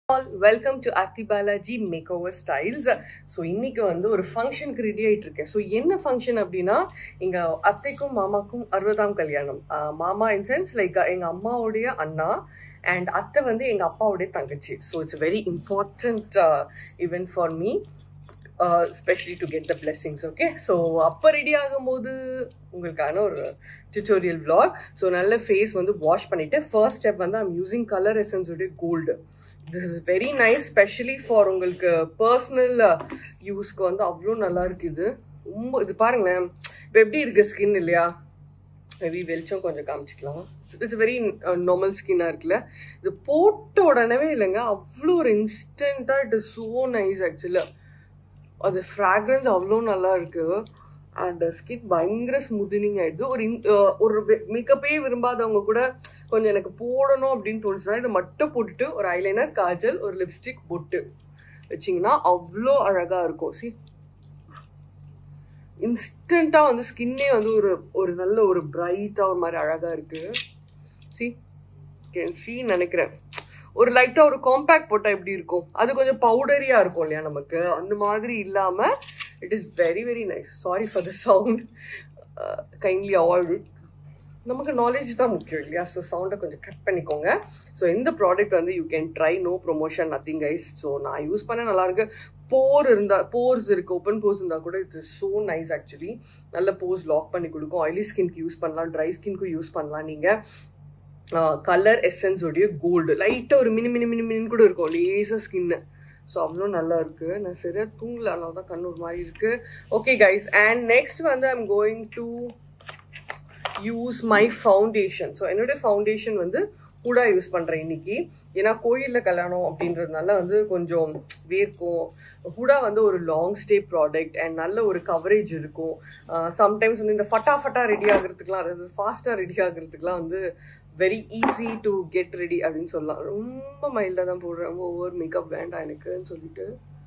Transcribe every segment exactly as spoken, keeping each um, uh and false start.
Welcome to Aarti Balaji Makeover Styles. So இன்னைக்கு வந்து ஒரு ஃபங்க்ஷனுக்கு ரெடி ஆயிட்டு இருக்கேன். ஸோ என்ன ஃபங்க்ஷன் அப்படின்னா எங்க அத்தைக்கும் மாமாக்கும் அறுபதாம் கல்யாணம். மாமா இன் சென்ஸ் லைக் எங்க அம்மாவுடைய அண்ணா அண்ட் அத்தை வந்து எங்க அப்பாவுடைய தங்கச்சி. So it's very important event for me, especially to get the blessings. Okay, so அப்போ ரெடி ஆகும்போது உங்களுக்கான ஒரு tutorial vlog. ஸோ நல்ல ஃபேஸ் வந்து வாஷ் பண்ணிட்டு ஃபர்ஸ்ட் ஸ்டெப் வந்து ஐம் யூசிங் கலர் எசன்ஸ் உடைய gold. This is very nice, especially for உங்களுக்கு பர்சனல் யூஸ்க்கு வந்து அவ்வளோ நல்லா இருக்குது. ரொம்ப இது பாருங்களேன், இப்போ எப்படி இருக்கு ஸ்கின் இல்லையா? மேபி வெளிச்சம் கொஞ்சம் காமிச்சிக்கலாம். இட்ஸ் வெரி நார்மல் ஸ்கின்னாக இருக்குல்ல. இது போட்ட உடனே இல்லைங்க, அவ்வளோ ஒரு இன்ஸ்டண்ட்டாக இட் இஸ் ஸோ நைஸ் ஆக்சுவலாக. அது ஃப்ராக்ரன்ஸ் அவ்வளோ நல்லா இருக்கு அண்ட் ஸ்கின் பயங்கர ஸ்மூத்தனிங் ஆயிடுது. ஒரு ஒரு மேக்கப்பே விரும்பாதவங்க கூட கொஞ்சம் எனக்கு போடணும் அப்படின்னு தோணுச்சுன்னா இதை மட்டும் போட்டுட்டு ஒரு ஐலைனர், காஜல், ஒரு லிப்ஸ்டிக் போட்டு வச்சிங்கன்னா அவ்வளோ அழகாக இருக்கும். சி இன்ஸ்டண்ட்டாக வந்து ஸ்கின்னே வந்து ஒரு ஒரு நல்ல ஒரு பிரைட்டாக ஒரு மாதிரி அழகாக இருக்கு. சி கேன் சி நினைக்கிறேன் ஒரு லைட்டாக ஒரு காம்பேக்ட் போட்டால் எப்படி இருக்கும், அது கொஞ்சம் பவுடரியாக இருக்கும் இல்லையா நமக்கு, அந்த மாதிரி இல்லாமல் it is very very nice. Sorry for the sound, kindly avoid it. நமக்கு நாலேஜ் தான் முக்கியம் இல்லையா? ஸோ சவுண்டை கொஞ்சம் கட் பண்ணிக்கோங்க. ஸோ இந்த ப்ராடக்ட் வந்து you can try, no promotion, nothing guys. So நான் யூஸ் பண்ண நல்லாயிருக்கு. போர் இருந்தால், போர்ஸ் இருக்குது, ஓப்பன் போர்ஸ் இருந்தால் கூட it is so nice actually. நல்ல போர்ஸ் லாக் பண்ணி கொடுக்கும். ஆயிலி ஸ்கின்க்கு யூஸ் பண்ணலாம், ட்ரை ஸ்கின்க்கு யூஸ் பண்ணலாம். நீங்கள் கலர் எசன்ஸ் உடைய கோல்டு லைட்டாக ஒரு மினி மினி மினி மினின்னு கூட இருக்கும் லேசாக ஸ்கின்னு. ஸோ அவ்வளோ நல்லா இருக்குது. நான் சரியா தூங்கல, அதனால தான் கண்ணு ஒரு மாதிரி இருக்குது. ஓகே கைஸ், அண்ட் நெக்ஸ்ட் வந்து I'm going to use my foundation. So என்னுடைய ஃபவுண்டேஷன் வந்து ஹூடா யூஸ் பண்ணுறேன் இன்னைக்கு. ஏன்னா கோயிலில் கல்யாணம் அப்படின்றதுனால வந்து கொஞ்சம் வேர்க்கும். ஹூடா வந்து ஒரு லாங் ஸ்டே ப்ராடக்ட் அண்ட் நல்ல ஒரு கவரேஜ் இருக்கும். சம்டைம்ஸ் வந்து இந்த ஃபட்டா ஃபட்டா ரெடி ஆகிறதுக்குலாம், அதாவது ஃபாஸ்ட்டாக ரெடி ஆகிறதுக்குலாம் வந்து very easy to get ready அப்படின்னு சொல்லலாம். ரொம்ப மைல்டாக தான் போடுறேன், ரொம்ப ஓவர் மேக்கப் வேண்டாம் எனக்குன்னு சொல்லிட்டு.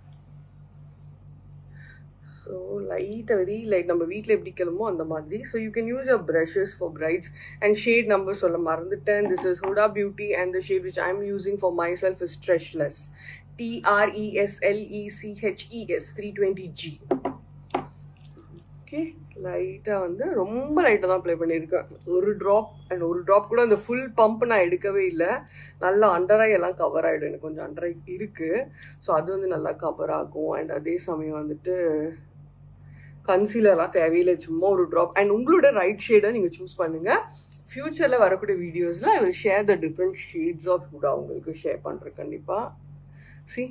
ஸோ லைட்டாக வெரி லைட் நம்ம வீட்டில் எப்படி கிளம்போ அந்த மாதிரி. So you can use your brushes for brides and shade number சொல்ல மறந்துட்டேன். This is Huda beauty and the shade which I am using for myself is tres leches, T R E S L E C H E S three twenty G. Okay, லைட்டாக வந்து ரொம்ப லைட்டாக தான் apply பண்ணியிருக்கேன். ஒரு drop and ஒரு drop கூட அந்த ஃபுல் பம்ப் நான் எடுக்கவே இல்லை. நல்லா அண்டர் ஐ எல்லாம் கவர் ஆகிடும். எனக்கு கொஞ்சம் அண்டர் ஐ இருக்குது, ஸோ அது வந்து நல்லா கவர் ஆகும். அண்ட் அதே சமயம் வந்துட்டு கன்சீலர்லாம் தேவையில்லை, சும்மா ஒரு ட்ராப். அண்ட் உங்களோட ரைட் ஷேடை நீங்கள் சூஸ் பண்ணுங்கள். ஃப்யூச்சரில் வரக்கூடிய வீடியோஸில் I will share the different shades of Huda உங்களுக்கு ஷேர் பண்ணுறேன் கண்டிப்பாக. சி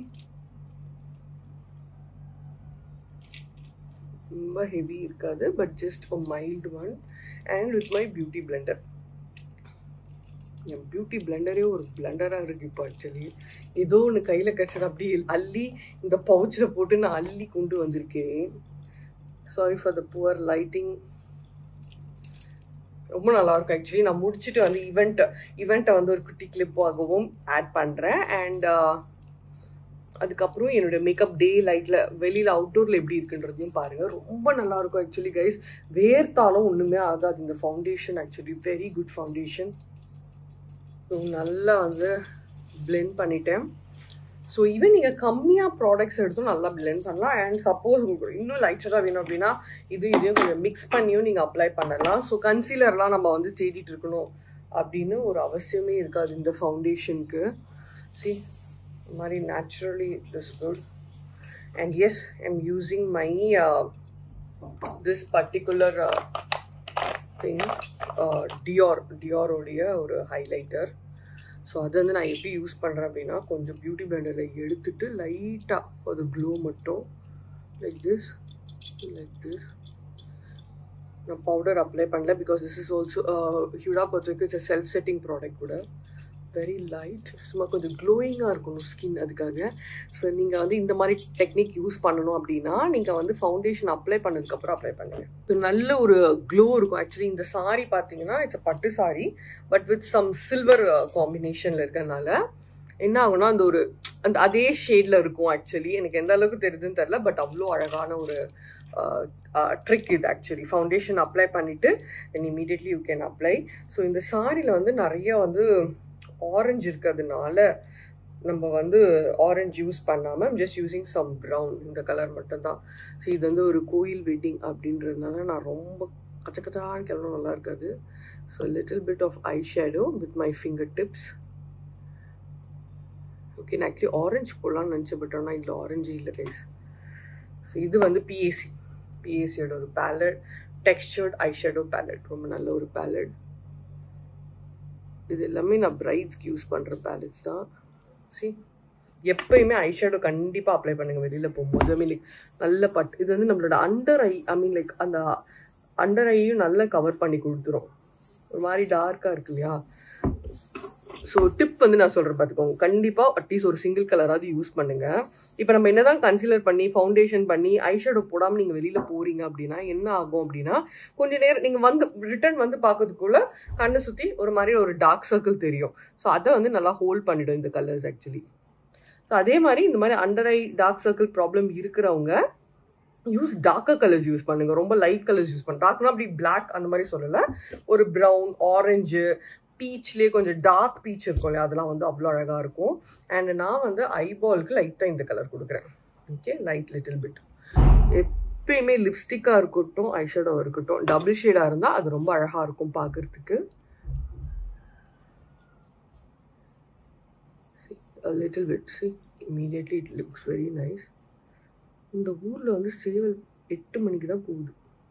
ரொம்ப ஹெவி இருக்காது, but just a mild one. And with my beauty blender. என் பியூட்டி பிளெண்டரே ஒரு பிளெண்டராக இருக்குது இப்போ ஆக்சுவலி. ஏதோ ஒன்று கையில் கிடச்சது அப்படி அள்ளி இந்த பவுச்சில் போட்டு நான் அள்ளி கொண்டு வந்திருக்கேன். Sorry for the poor lighting. ரொம்ப நல்லாயிருக்கும் ஆக்சுவலி. நான் முடிச்சுட்டு வந்து ஈவெண்ட் ஈவெண்ட்டை வந்து ஒரு குட்டி கிளிப்பாகவும் ஆட் பண்ணுறேன். அண்ட் அதுக்கப்புறம் என்னோட மேக்கப் டே லைட்டில் வெளியில் அவுட்டோரில் எப்படி இருக்குன்றதையும் பாருங்கள். ரொம்ப நல்லாயிருக்கும் ஆக்சுவலி கைஸ். வேர்த்தாலும் ஒன்றுமே ஆகாது இந்த foundation. Actually very good foundation. So நல்லா வந்து பிளெண்ட் பண்ணிட்டேன். ஸோ ஈவன் நீங்கள் கம்மியாக ப்ராடக்ட்ஸ் எடுத்தும் நல்லா பிளெண்ட் பண்ணலாம். அண்ட் சப்போஸ் உங்களுக்கு இன்னும் லைட்டராக வேணும் அப்படின்னா இது இதையும் கொஞ்சம் மிக்ஸ் பண்ணியும் நீங்கள் அப்ளை பண்ணலாம். ஸோ கன்சீலர்லாம் நம்ம வந்து தேடிட்டு இருக்கணும் அப்படின்னு ஒரு அவசியமே இருக்காது இந்த ஃபவுண்டேஷனுக்கு. சி இந்த மாதிரி naturally it is good. And yes I am using my this particular thing, Dior டியோரோடைய ஒரு ஹைலைட்டர். ஸோ அது வந்து நான் எப்படி யூஸ் பண்ணுறேன் அப்படின்னா கொஞ்சம் பியூட்டி பிளெண்டரில் எடுத்துட்டு லைட்டாக அது க்ளோ மட்டும் லைக் திஸ் லைக் திஸ். நான் பவுடர் அப்ளை பண்ணல because this is also Huda பொறுத்தவரைக்கும் இட்ஸ் செல்ஃப் செட்டிங் ப்ராடக்ட் கூட. வெரி லைட், சும்மா கொஞ்சம் க்ளோயிங்காக இருக்கணும் ஸ்கின், அதுக்காக. ஸோ நீங்கள் வந்து இந்த மாதிரி டெக்னிக் யூஸ் பண்ணணும் அப்படின்னா நீங்கள் வந்து ஃபவுண்டேஷன் அப்ளை பண்ணதுக்கப்புறம் அப்ளை பண்ணுங்கள். ஸோ நல்ல ஒரு க்ளோ இருக்கும். ஆக்சுவலி இந்த சாரீ பார்த்தீங்கன்னா இட்ஸ் பட்டு sari but with some silver காம்பினேஷனில் இருக்கிறதுனால என்ன ஆகும்னா அந்த ஒரு அந்த அதே ஷேடில் இருக்கும். ஆக்சுவலி எனக்கு எந்த அளவுக்கு தெரியுதுன்னு தெரில, பட் அவ்வளோ அழகான ஒரு ட்ரிக் இது ஆக்சுவலி. ஃபவுண்டேஷன் அப்ளை பண்ணிவிட்டு then immediately you can apply. So இந்த சாரியில் வந்து நிறைய வந்து ஆரஞ்சு இருக்கிறதுனால நம்ம வந்து ஆரஞ்சு யூஸ் பண்ணாமல் I'm just using some brown இந்த கலர் மட்டும்தான். ஸோ இது வந்து ஒரு கோயில் வெட்டிங் அப்படின்றதுனால நான் ரொம்ப கச்ச கச்சான்னு கிளம்பும் நல்லா இருக்காது. So little bit of eye shadow with my finger tips. Okay, நான் ஆக்சுவலி ஆரஞ்சு போடலான்னு நினச்சேன், பட் ஆனால் இதில் ஆரஞ்சு இல்லை கைஸ். ஸோ இது வந்து பிஏசி பிஏசியோட ஒரு palette, textured eye shadow palette, ரொம்ப நல்ல ஒரு பேலட். இது எல்லாமே நான் பிரைட்ஸ்க்கு யூஸ் பண்ணுற பேலட்ஸ் தான். சி எப்பயுமே ஐ ஷேடோ கண்டிப்பாக அப்ளை பண்ணுங்கள் வெளியில் போகும்போது. ஐ மீன் லைக் நல்ல பட் இது வந்து நம்மளோட under eye I mean like அந்த அண்டர் ஐயும் நல்லா கவர் பண்ணி கொடுத்துரும். ஒரு மாதிரி டார்க்காக இருக்கு இல்லையா? ஸோ டிப் வந்து நான் சொல்கிறேன் பார்த்துக்கோங்க, கண்டிப்பாக அட்லீஸ்ட் ஒரு சிங்கிள் கலராவது யூஸ் பண்ணுங்கள். இப்போ நம்ம என்ன தான் கன்சிலர் பண்ணி ஃபவுண்டேஷன் பண்ணி ஐ ஷேடோ போடாமல் நீங்கள் வெளியில் போகிறீங்க அப்படின்னா என்ன ஆகும் அப்படின்னா, கொஞ்சம் நேரம் நீங்கள் வந்து ரிட்டர்ன் வந்து பார்க்கறதுக்குள்ள கண்ணை சுற்றி ஒரு மாதிரி ஒரு டார்க் சர்க்கிள் தெரியும். ஸோ அதை வந்து நல்லா ஹோல்ட் பண்ணிடும் இந்த கலர்ஸ் ஆக்சுவலி. ஸோ அதே மாதிரி இந்த மாதிரி under eye dark circle problem இருக்கிறவங்க யூஸ் டார்க்கர் கலர்ஸ் யூஸ் பண்ணுங்கள். ரொம்ப லைட் கலர்ஸ் யூஸ் பண்ணுங்க. டார்க்னா அப்படி பிளாக் அந்த மாதிரி சொல்லலை, ஒரு ப்ரௌன், ஆரஞ்சு, பீச்லேயே கொஞ்சம் டார்க் பீச் இருக்கும் இல்லையா, அதெல்லாம் வந்து அவ்வளோ அழகாக இருக்கும். அண்ட் நான் வந்து ஐபாலுக்கு லைட்டாக இந்த கலர் கொடுக்குறேன். Okay, light little bit. எப்பயுமே லிப்ஸ்டிக்காக இருக்கட்டும் ஐ ஷேடோ இருக்கட்டும் டபுள் ஷேடாக இருந்தால் அது ரொம்ப அழகாக இருக்கும் பார்க்குறதுக்கு. a little bit, see, immediately it looks very nice. இந்த ஊரில் வந்து சேவல் எட்டு மணிக்கு தான் போகுது.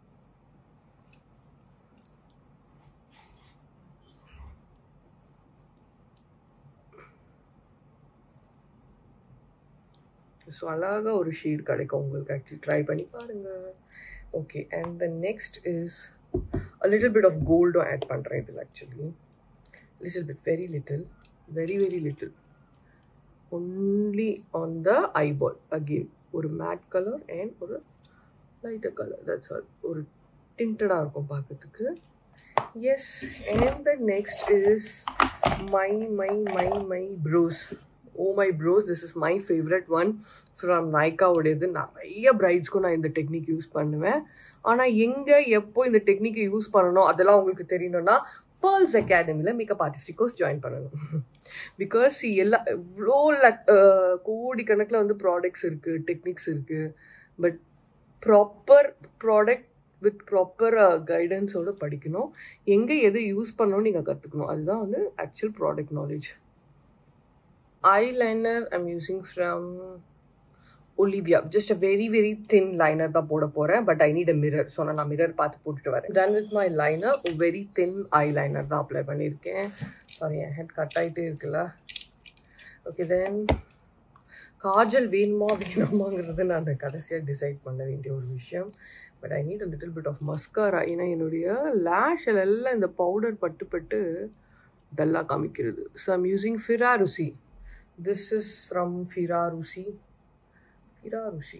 ஸோ அழகாக ஒரு ஷேட் கிடைக்கும் உங்களுக்கு, ஆக்சுவலி ட்ரை பண்ணி பாருங்கள். Okay, and the next is a little bit of கோல்டும் ஆட் பண்ணுறேன் இதில். Actually little bit, very little, very very little, only on the eyeball. Again ஒரு மேட் கலர் அண்ட் ஒரு லைட்டர் கலர், தட்ஸ் ஆல். ஒரு டிண்டடாக இருக்கும் பார்க்கறதுக்கு. Yes, and the next is my my my my brows. Oh my brows, this is my favourite one from நைக்காவுடையது. நிறைய பிரைட்ஸ்க்கும் நான் இந்த டெக்னிக் யூஸ் பண்ணுவேன். ஆனால் எங்கே எப்போ இந்த டெக்னிக்கை யூஸ் பண்ணணும் அதெல்லாம் உங்களுக்கு தெரியணும்னா பேர்ல்ஸ் அகாடமியில் மேக்கப் ஆர்டிஸ்ட் கோர்ஸ் ஜாயின் பண்ணணும். பிகாஸ் எல்லா இவ்வளோ லக் கோடிக்கணக்கில் வந்து ப்ராடக்ட்ஸ் இருக்குது, டெக்னிக்ஸ் இருக்குது. But proper product with proper கைடன்ஸோடு படிக்கணும். எங்கே எது யூஸ் பண்ணணும்னு நீங்கள் கற்றுக்கணும். அதுதான் வந்து actual product knowledge. Eyeliner I'm using from Olivia. Just a very very thin liner da poda poren, but I need a mirror, so na mirror paathu pottu varen. Done with my liner. A very thin eyeliner da apply பண்ணிருக்கேன். Sorry, I had cut ஆயிட்டே இருக்குல. Okay, then Kajal வேணுமா வேணாமாங்கிறது நான் கடைசியாக decide பண்ண வேண்டிய ஒரு விஷயம். But I need a little bit of mascara. ஏன்னா என்னுடைய லேஷில் எல்லாம் இந்த பவுடர் பட்டு பட்டு டல்லாக காமிக்கிறது. ஸோ ஐம் யூஸிங் ஃபிராருசி. This is from Firarusi. Firarusi.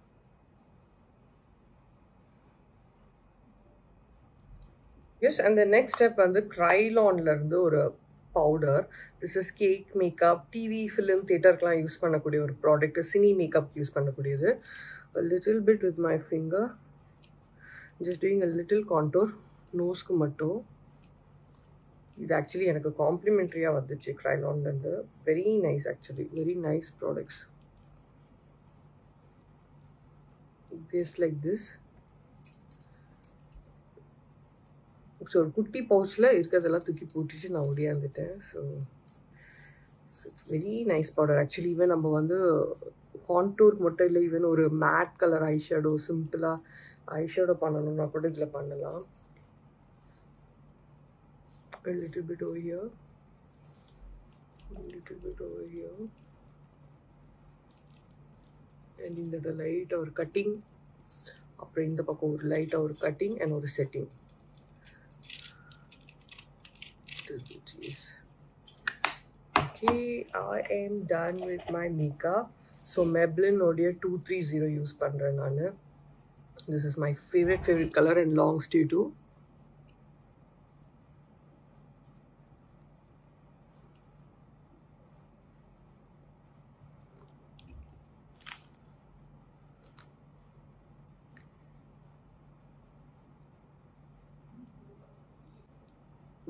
Yes, and the next step on the Krylon la irundhu or powder. This is cake makeup, T V, film, theater kla use pannakodiya or product. Cine makeup use pannakudiyadhu. A little bit with my finger. Just doing a little contour. Nose ku mattum. இது actually எனக்கு காம்ப்ளிமெண்ட்ரியாக வந்துச்சு க்ரைலான்லேருந்து. Very nice, actually very nice products. Just like this. So ஒரு குட்டி பவுச்சில் இருக்கிறதெல்லாம் தூக்கி போட்டுச்சு நான் ஓடியாந்துட்டேன். So it's very nice powder. Actually even நம்ம வந்து கான்டூர் மட்டும் இல்லை, ஈவன் ஒரு மேட் கலர் ஐ ஷேடோ, சிம்பிளாக ஐ ஷேடோ பண்ணணும்னா கூட இதில் பண்ணலாம். A little bit over here, a little bit over here, and in the light or cutting. After in the pakko or light or cutting and or setting. Yes. Okay, I am done with my makeup. So Maybelline Odia two thirty use pandren nanu. This is my favorite favorite color and long stay too.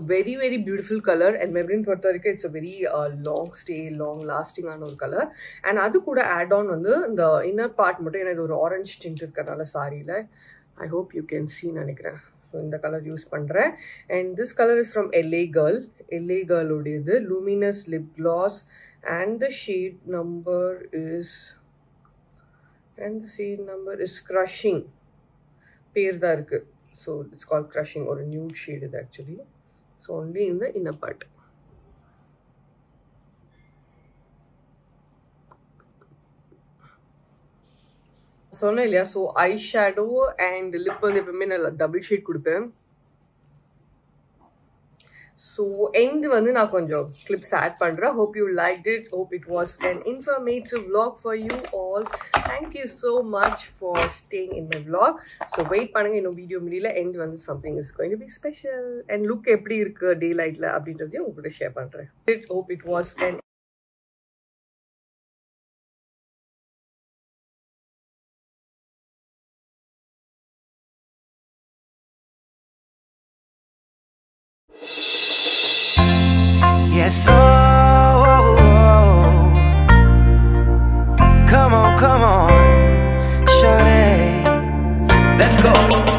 Very very beautiful color, and Maybelline பொறுத்த வரைக்கும் it's a very uh, long stay long lasting ஆன ஒரு colour. And அது கூட add on வந்து இந்த inner part மட்டும் எனக்கு ஒரு ஆரஞ்சு டிண்ட் இருக்கறனால சாரியில் I hope you can see நினைக்கிறேன். ஸோ இந்த கலர் யூஸ் பண்ணுறேன். And this colour is from LA girl. LA கேர்ளுடையது luminous lip gloss and the shade number is and the shade number is crushing பேர் தான் இருக்குது. So it's call crushing. ஒரு nude shade இது actually. So only in the inner part. சொன்னேன் இல்லையா, so eye shadow and lip வந்து எப்பவுமே நான் டபுள் ஷேட் கொடுப்பேன். ஸோ எண்ட் வந்து நான் கொஞ்சம் கிளிப்ஸ் ஆட் பண்ணுறேன். Hope you liked it. Hope it was an informative vlog for you all. Thank you so much for staying in my vlog. So wait பண்ணுங்க, இன்னும் வீடியோ முடியல. End வந்து something is going to be special and look எப்படி இருக்கு day லைட்ல அப்படின்றதையும் உங்கள்கிட்ட share பண்ணுறேன். Hope it was an Yes, oh, oh, oh, come on, come on, shawty, let's go.